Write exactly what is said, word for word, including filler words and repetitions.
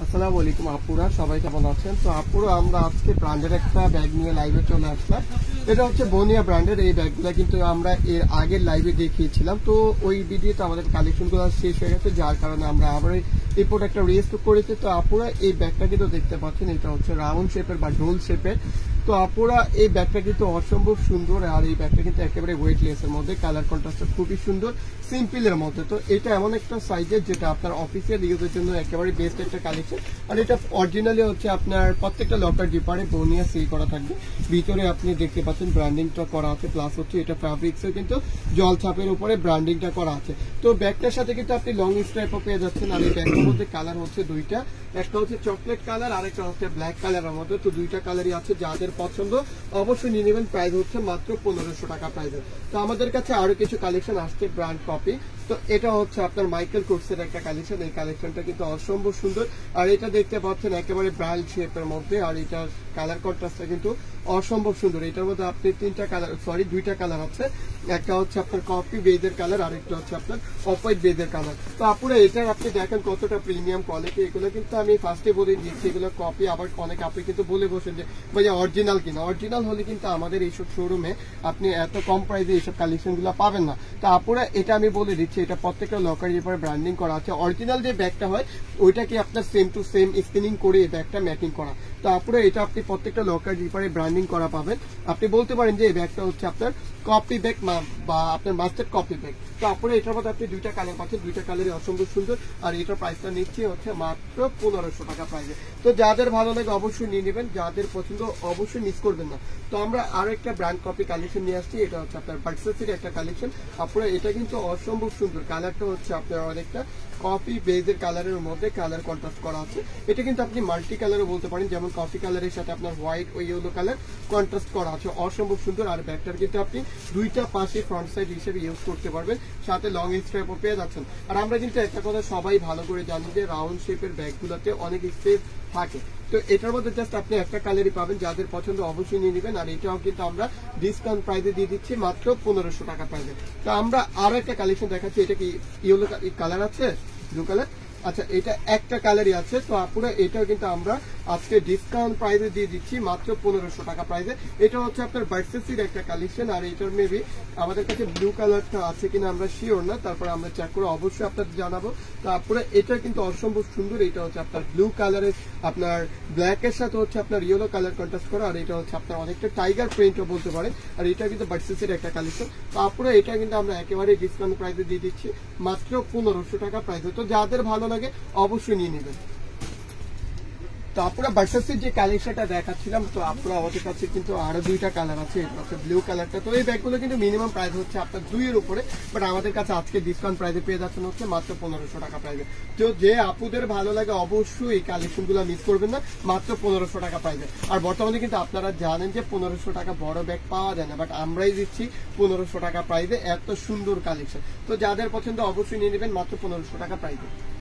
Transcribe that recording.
আসসালামু আলাইকুম আপুরা, সবাই কেমন আছেন? তো আপুরা আমরা আজকে ব্র্যান্ডের একটা ব্যাগ নিয়ে লাইভে চলে আসলাম। এটা হচ্ছে বোনিয়া ব্র্যান্ডের। এই ব্যাগগুলো কিন্তু আমরা এর আগের লাইভে দেখিয়েছিলাম, তো ওই ভিডিওতে আমাদের কালেকশনগুলো শেষ হয়ে গেছে, যার কারণে আমরা আবার এই প্রোডাক্টটা রিস্ক করেছি। তো আপুরা এই ব্যাগটা কিন্তু দেখতে পাচ্ছেন, এটা হচ্ছে রাউন্ড শেপের বা ডোল শেপের। তো আপুরা এই ব্যাগটা কিন্তু অসম্ভব সুন্দর, আর এই ব্যাগটা কিন্তু একেবারে ওয়েটলেস এর মধ্যে, কালার কন্ট্রাস্টটা খুবই সুন্দর, সিম্পলের মধ্যে। তো এটা এমন একটা সাইজের যেটা আপনার অফিসিয়াল ইউজের জন্য একেবারে বেস্ট একটা কালেকশন। আর এটা অরিজিনালি হচ্ছে আপনার প্রত্যেকটা লকার জিপারে বোনিয়া সিল করা থাকবে। ভিতরে আপনি দেখতে পাচ্ছেন ব্র্যান্ডিংটা করা আছে, প্লাস হচ্ছে এটা ফ্যাব্রিক্সের কিন্তু জল ছাপের উপরে ব্র্যান্ডিংটা করা আছে। তো ব্যাগটার সাথে কিন্তু আপনি লং স্ট্রাইপও পেয়ে যাচ্ছেন। আর এই ব্যাগটার মধ্যে কালার হচ্ছে দুইটা, একটা হচ্ছে চকলেট কালার আর একটা হচ্ছে ব্ল্যাক কালারের মধ্যে। তো দুইটা কালারই আছে, যাদের পছন্দ অবশ্যই নিয়ে নেবেন। প্রাইস হচ্ছে মাত্র পনেরোশো টাকা প্রাইসে। তো আমাদের কাছে আরো কিছু কালেকশন আসছে ব্র্যান্ড কপি। তো এটা হচ্ছে আপনার মাইকেল কোর্সের একটা কালেকশন। এই কালেকশনটা কিন্তু অসম্ভব সুন্দর, আর এটা দেখতে পাচ্ছেন একেবারে ব্রাইল শেপের মধ্যে, আর এটার কালার কন্ট্রাস্টটা কিন্তু অসম্ভব সুন্দর। এটার মধ্যে আপনি তিনটা কালার সরি দুইটা কালার আছে, একটা হচ্ছে আপনার কফি বেজের কালার আর একটা হচ্ছে আপনার অফ হোয়াইট বেজের কালার। তো আপনারা এটার আপনি দেখেন কতটা প্রিমিয়াম কোয়ালিটি। এগুলো কিন্তু আমি ফার্স্টে বলে দিয়েছি এগুলো কপি, আবার অনেক আপনি কিন্তু বলে বসেন যে ভাই অরিজিনাল কিনা। অরিজিনাল হলে কিন্তু আমাদের এইসব শোরুমে আপনি এত কম প্রাইসে এইসব কালেকশন গুলো পাবেন না। তো আপনারা এটা আমি বলে দিচ্ছি, এটা প্রত্যেকটা লকার জিপারে ব্র্যান্ডিং করা আছে। অরিজিনাল যে ব্যাগটা হয় ওইটাকে আপনার সেম টু সেম স্ক্যানিং করে এই ব্যাগটা ম্যাকিং করা। তো আপনারা এটা আপনি প্রত্যেকটা লকার জিপারে ব্র্যান্ডিং করা পাবেন। আপনি বলতে পারেন যে এই ব্যাগটা হচ্ছে আপনার কপি ব্যাগ বা আপনার মাস্টার্ড কপি ব্যাগ। তো আপনারা এটার মধ্যে আপনি দুইটা কালার পাচ্ছেন, দুইটা কালারই অসম্ভব সুন্দর। আর এটার প্রাইসটা নিচ্ছে হচ্ছে মাত্র পনেরোশো টাকা প্রাইসে। তো যাদের ভালো লাগে অবশ্যই নিয়ে নেবেন, যাদের পছন্দ অবশ্যই মিস করবেন না। তো আমরা আরো একটা ব্র্যান্ড কপি কালেকশন নিয়ে আসছি, এটা হচ্ছে আপনার ভার্সাসির একটা কালেকশন। আপনারা এটা কিন্তু অসম্ভব সুন্দর, কালারটা হচ্ছে আপনার অনেকটা কফি বেজের কালারের মধ্যে কালার কন্ট্রাস্ট করা আছে। এটা কিন্তু আপনি মাল্টি কালারও বলতে পারেন, যেমন কফি কালারের সাথে আপনার হোয়াইট ও ইয়েলো কালার কন্ট্রাস্ট করা আছে, অসম্ভব সুন্দর। আর ব্যাগটার কিন্তু আপনি দুইটা পাশে ফ্রন্ট সাইড হিসেবে ইউজ করতে পারবেন, সাথে লং স্ট্রাইপও পেয়ে যাচ্ছেন। আর আমরা কিন্তু একটা কথা সবাই ভালো করে জানি যে রাউন্ড শেপের ব্যাগগুলোতে অনেক স্পেস থাকে। তো এটার মধ্যে জাস্ট আপনি একটা কালারই পাবেন, যাদের পছন্দ অবশ্যই নিয়ে নেবেন। আর এটাও কিন্তু আমরা ডিসকাউন্ট প্রাইসে দিয়ে দিচ্ছি মাত্র পনেরোশো টাকা প্রাইসে। তো আমরা আরো একটা কালেকশন দেখাচ্ছি, এটা কি ইয়েলো কালার আছে, ব্লু কালার, আচ্ছা এটা একটা কালারই আছে। তো আপনারা এটাও কিন্তু আমরা আজকে ডিসকাউন্ট প্রাইসে দিয়ে দিচ্ছি মাত্র পনেরোশো টাকা প্রাইসে। এটা হচ্ছে আপনার ভার্সেসির একটা কালেকশন, আর এটার মেবি আমাদের কাছে ব্লু কালারটা আছে কিনা আমরা শিওর না, তারপরে আমরা চেক করে অবশ্যই আপনাদের জানাবো। তো আপনারা এটা কিন্তু অসম্ভব সুন্দর। এটা হচ্ছে আপনার ব্লু কালারের আপনার ব্ল্যাক এর সাথে হচ্ছে আপনার ইয়েলো কালার কন্ট্রাস্ট করা, আর এটা হচ্ছে আপনার অনেকটা টাইগার প্রিন্টও বলতে পারেন। আর এটা কিন্তু ভার্সেসির একটা কালেকশন। তো আপনারা এটা কিন্তু আমরা একেবারে ডিসকাউন্ট প্রাইসে দিয়ে দিচ্ছি মাত্র পনেরোশো টাকা প্রাইসে। তো যাদের ভালো লাগে অবশ্যই নিয়ে নেবেন। তো আপনারা ভার্সাসির যে কালেকশনটা দেখাচ্ছিলাম, তো আপনারা আমাদের কাছে কিন্তু আরো দুইটা কালার আছে, এটা হচ্ছে ব্লু কালারটা। তো এই ব্যাগগুলো কিন্তু মিনিমাম প্রাইস হচ্ছে আপনার দুইয়ের উপরে, বাট আমাদের কাছে আজকে ডিসকাউন্ট প্রাইসে পেয়ে যাচ্ছেন হচ্ছে মাত্র পনেরোশো টাকা প্রাইসে। তো যে আপুদের ভালো লাগে অবশ্যই এই কালেকশন গুলো মিস করবেন না, মাত্র পনেরোশো টাকা প্রাইসে। আর বর্তমানে কিন্তু আপনারা জানেন যে পনেরোশো টাকা বড় ব্যাগ পাওয়া যায় না, বাট আমরাই দিচ্ছি পনেরোশো টাকা প্রাইসে এত সুন্দর কালেকশন। তো যাদের পছন্দ অবশ্যই নিয়ে নেবেন মাত্র পনেরোশো টাকা প্রাইসে।